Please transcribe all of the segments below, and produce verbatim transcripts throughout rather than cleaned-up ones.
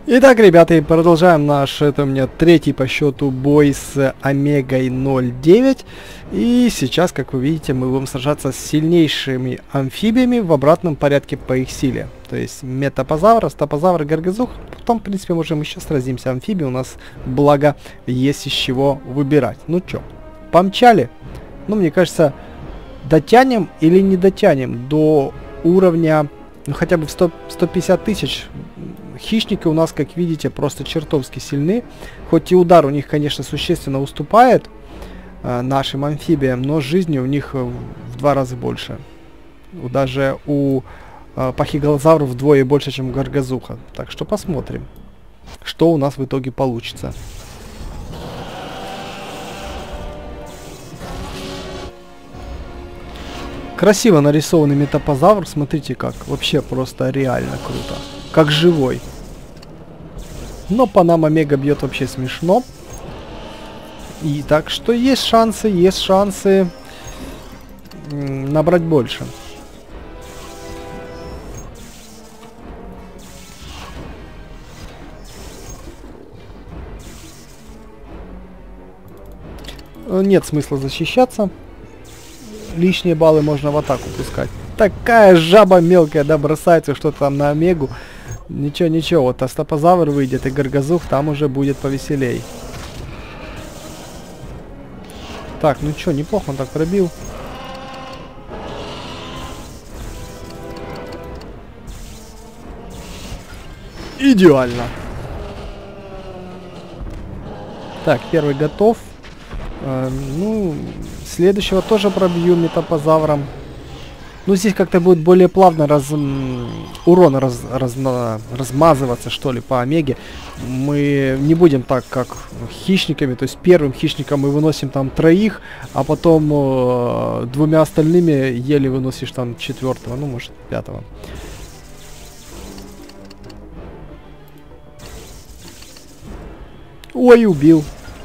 Итак, ребята, и продолжаем наш, это у меня третий по счету бой с Омегой ноль девять. И сейчас, как вы видите, мы будем сражаться с сильнейшими амфибиями в обратном порядке по их силе. То есть метапозавр, стопозавр и гаргазух. Потом, в принципе, можем еще сразимся амфибии. У нас, благо, есть из чего выбирать. Ну чё, помчали? Ну, мне кажется, дотянем или не дотянем до уровня, ну, хотя бы в сто пятьдесят тысяч. Хищники у нас, как видите, просто чертовски сильны. Хоть и удар у них, конечно, существенно уступает э, нашим амфибиям, но жизни у них в два раза больше. Даже у э, пахигалозавров вдвое больше, чем у гаргазуха. Так что посмотрим, что у нас в итоге получится. Красиво нарисованный метапозавр, смотрите как. Вообще просто реально круто. Как живой. Но по нам Омега бьет вообще смешно. И так что есть шансы, есть шансы набрать больше. Нет смысла защищаться. Лишние баллы можно в атаку пускать. Такая жаба мелкая, да, бросается что-то там на Омегу. Ничего, ничего, вот астопозавр выйдет и гаргазух, там уже будет повеселей. Так, ну чё, неплохо он так пробил. Идеально. Так, первый готов. Э, ну, следующего тоже пробью метапозавром. Ну, здесь как-то будет более плавно раз, урон раз, раз, размазываться, что ли, по Омеге. Мы не будем так, как хищниками. То есть первым хищником мы выносим там троих, а потом э, двумя остальными еле выносишь там четвертого, ну, может, пятого. Ой, убил.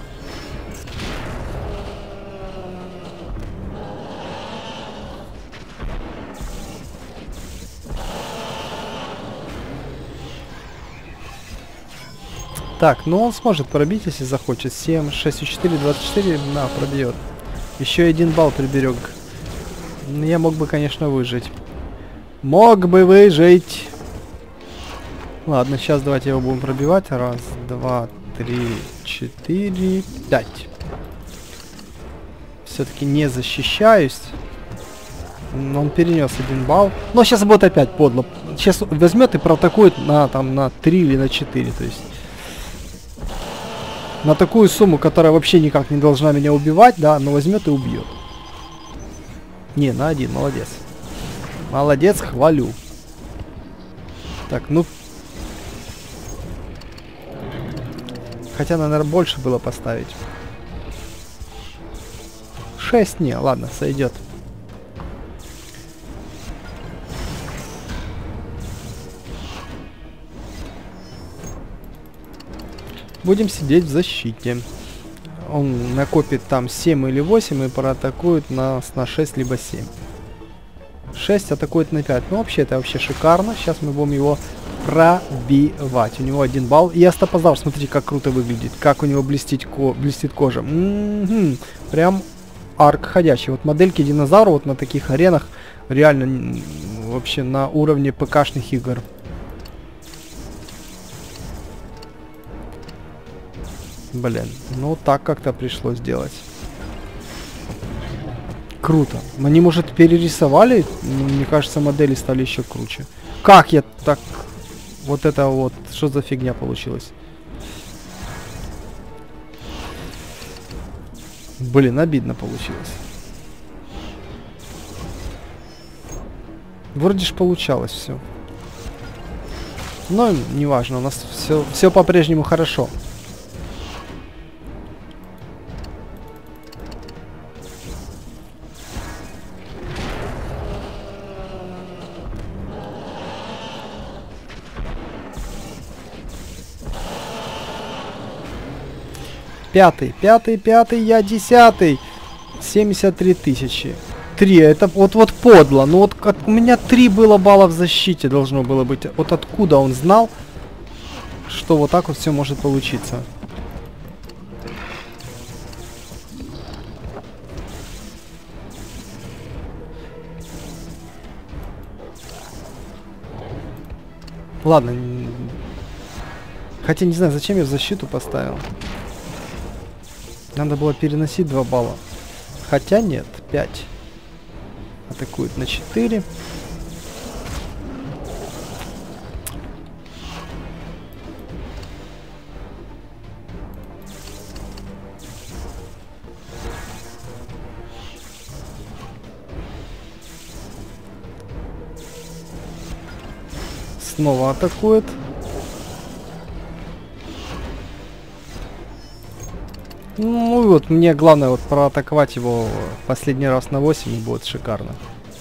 Так, ну он сможет пробить, если захочет. семь, шесть, четыре, двадцать четыре, на, пробьет. Еще один балл приберег. Я мог бы, конечно, выжить. Мог бы выжить. Ладно, сейчас давайте его будем пробивать. Раз, два, три, четыре, пять. Все-таки не защищаюсь. Он перенес один балл. Но сейчас будет опять подло. Сейчас возьмет и проатакует на, там, на три или на четыре. То есть... На такую сумму, которая вообще никак не должна меня убивать, да, но возьмет и убьет. Не, на один, молодец. Молодец, хвалю. Так, ну... Хотя, наверное, больше было поставить. шесть, не, ладно, сойдет. Будем сидеть в защите. Он накопит там семь или восемь и проатакует нас на шесть либо семь. шесть атакует на пять. Ну вообще это вообще шикарно. Сейчас мы будем его пробивать. У него один балл. И астопозавр, смотрите, как круто выглядит. Как у него блестит, ко блестит кожа. М-м-м. Прям арк ходячий. Вот модельки динозавра вот на таких аренах реально вообще на уровне ПК-шных игр. Блин, ну так как-то пришлось делать. Круто. Они, может, перерисовали? Мне кажется, модели стали еще круче. Как я так... Вот это вот... Что за фигня получилась? Блин, обидно получилось. Вроде ж получалось все. Но неважно, у нас все, все по-прежнему хорошо. Пятый, пятый, пятый, я десятый. семьдесят три тысячи. три, это вот вот подло. Ну вот от, у меня три было балла в защите должно было быть. Вот откуда он знал, что вот так вот все может получиться. Ладно. Хотя не знаю, зачем я защиту поставил. Надо было переносить два балла. Хотя нет, пять. Атакует на четыре. Снова атакует. Ну вот, мне главное вот проатаковать его последний раз на восемь, и будет шикарно.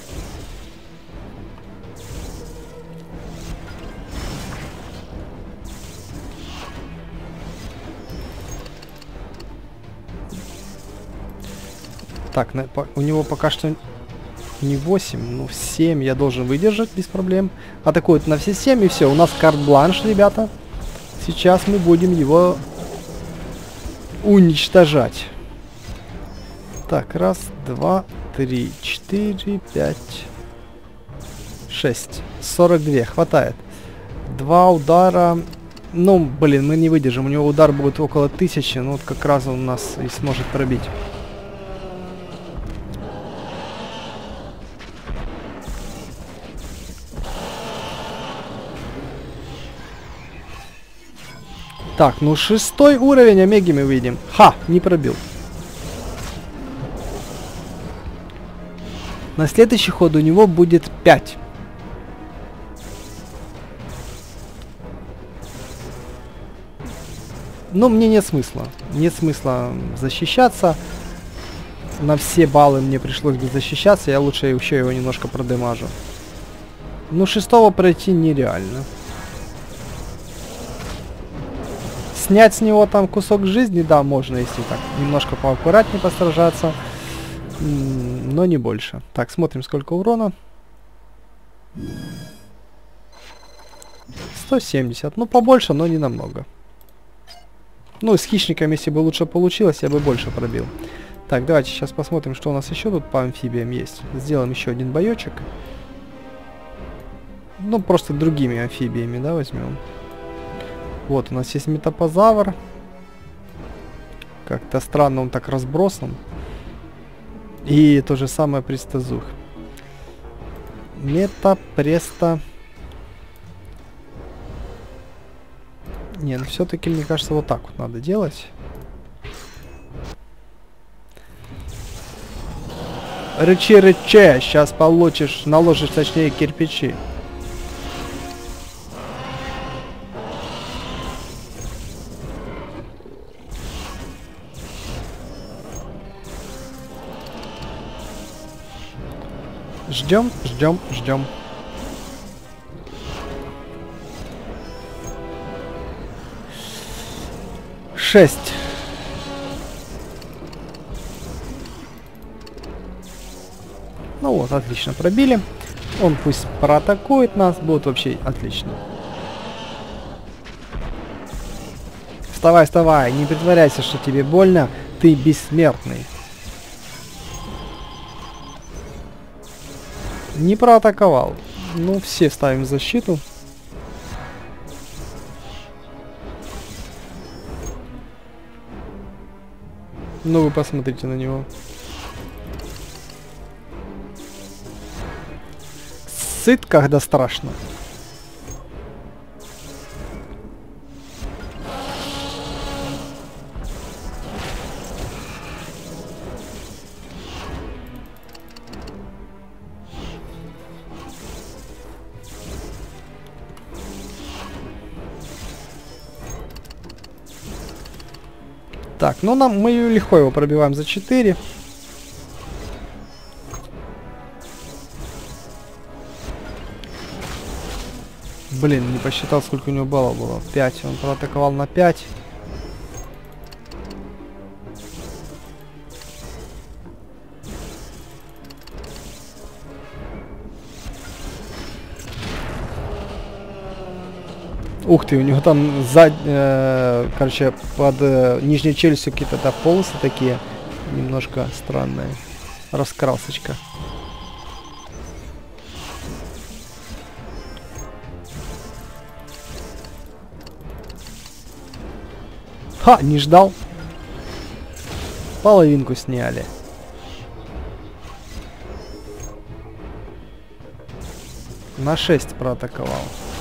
Так, на, по, у него пока что не восемь, ну семь я должен выдержать без проблем. Атакует на все семь, и все, у нас карт-бланш, ребята. Сейчас мы будем его уничтожать. Так, раз, два, три, четыре, пять, шесть. сорок два, хватает. Два удара. Ну, блин, мы не выдержим. У него удар будет около тысячи, ну вот как раз он нас и сможет пробить. Так, ну шестой уровень Омеги мы видим. Ха, не пробил. На следующий ход у него будет пять. Но мне нет смысла. Нет смысла защищаться. На все баллы мне пришлось бы защищаться. Я лучше еще его немножко продемажу. Ну, шестого пройти нереально. Снять с него там кусок жизни, да, можно, если так немножко поаккуратнее постражаться, но не больше. Так, смотрим, сколько урона. сто семьдесят, ну побольше, но не намного. Ну, с хищником, если бы лучше получилось, я бы больше пробил. Так, давайте сейчас посмотрим, что у нас еще тут по амфибиям есть. Сделаем еще один боечек. Ну, просто другими амфибиями, да, возьмем. Вот, у нас есть метапозавр. Как-то странно он так разбросан. И то же самое пристазух. Мета, преста. Не, ну все-таки, мне кажется, вот так вот надо делать. Рычи, рычи, сейчас получишь, наложишь, точнее, кирпичи. Ждем, ждем, ждем. Шесть. Ну вот, отлично, пробили. Он пусть проатакует нас, будет вообще отлично. Вставай, вставай, не притворяйся, что тебе больно, ты бессмертный. Не проатаковал. Ну, все ставим защиту. Ну, вы посмотрите на него. Сыт, когда страшно. Так, ну нам мы легко его пробиваем за четыре. Блин, не посчитал, сколько у него баллов было. пять. Он проатаковал на пять. Ух ты, у него там зад... Э, короче, под э, нижней челюстью какие-то да, полосы такие. Немножко странные. Раскрасочка. Ха, не ждал. Половинку сняли. На шесть проатаковал.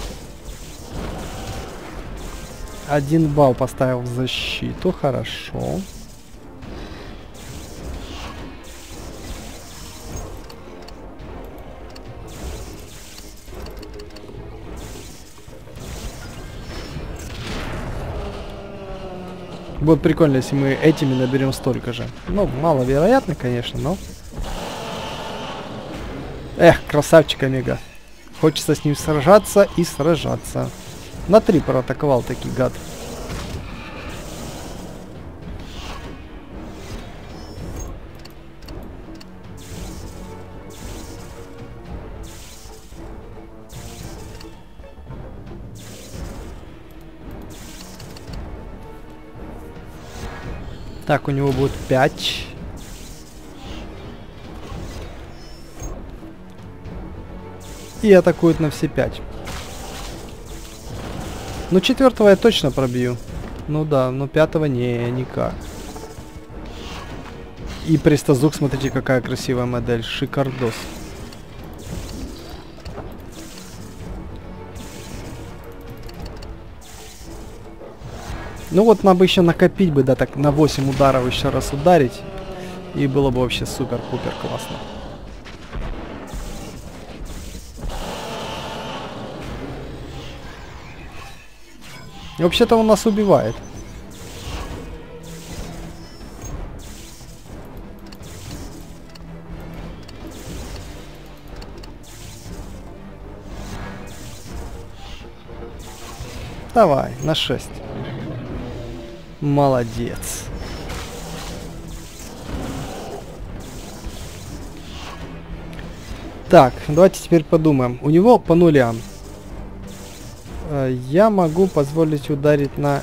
Один балл поставил в защиту. Хорошо. Будет прикольно, если мы этими наберем столько же. Ну, маловероятно, конечно, но... Эх, красавчик Омега. Хочется с ним сражаться и сражаться. На три проатаковал таки гад. Так, у него будет пять. И атакует на все пять. Ну, четвертого я точно пробью. Ну да, но пятого не, никак. И Престозук, смотрите, какая красивая модель. Шикардос. Ну вот, нам бы еще накопить бы, да, так на восемь ударов еще раз ударить. И было бы вообще супер-пупер классно. И вообще-то он нас убивает. Давай, на шесть. Молодец. Так, давайте теперь подумаем. У него по нулям. Э, я могу позволить ударить на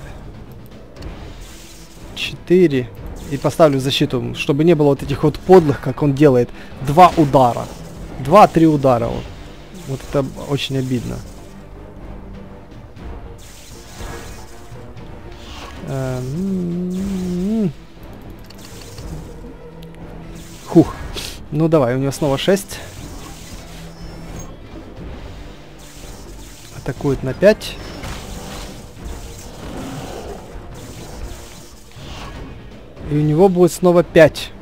четыре. И поставлю защиту, чтобы не было вот этих вот подлых, как он делает. Два удара. Два-три удара. Вот. Вот это очень обидно. Хух. Ну давай, у него снова шесть. Атакует на пять. И у него будет снова пять.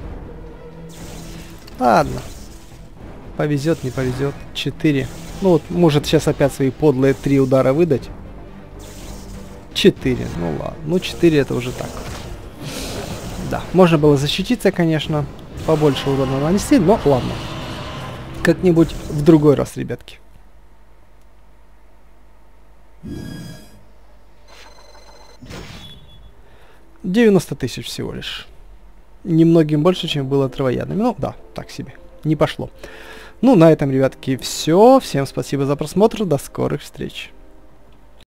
Ладно. Повезет, не повезет. четыре. Ну вот, может сейчас опять свои подлые три удара выдать. четыре. Ну ладно. Ну четыре это уже так. Да. Можно было защититься, конечно. Побольше урона нанести, но ладно. Как-нибудь в другой раз, ребятки. девяносто тысяч всего лишь. Немногим больше, чем было травоядными. Ну да, так себе. Не пошло. Ну, на этом, ребятки, все. Всем спасибо за просмотр. До скорых встреч.